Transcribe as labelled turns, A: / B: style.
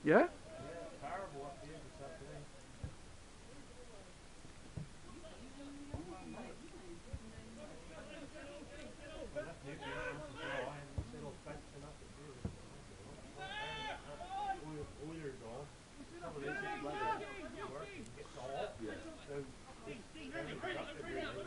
A: Yeah?
B: Terrible up here this afternoon. I left Newbury once as well, and you said all fencing up at here. All year gone. Some of this is weather working, gets so hot.
A: Yeah.
B: So it's very productive really.